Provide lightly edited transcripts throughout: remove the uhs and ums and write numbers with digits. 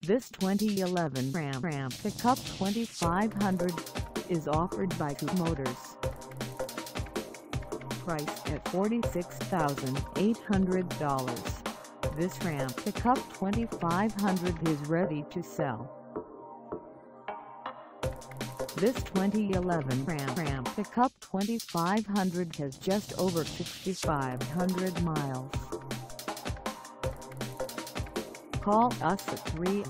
This 2011 Ram Pickup 2500 is offered by Two Motors. Priced at $46,800, this Ram Pickup 2500 is ready to sell. This 2011 Ram Pickup 2500 has just over 6,500 miles. Call us at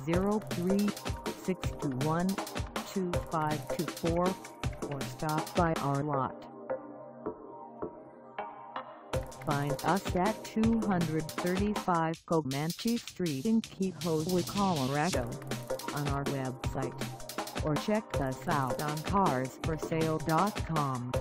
303-621-2524 or stop by our lot. Find us at 235 Comanche Street in Kiowa, Colorado, on our website, or check us out on carsforsale.com.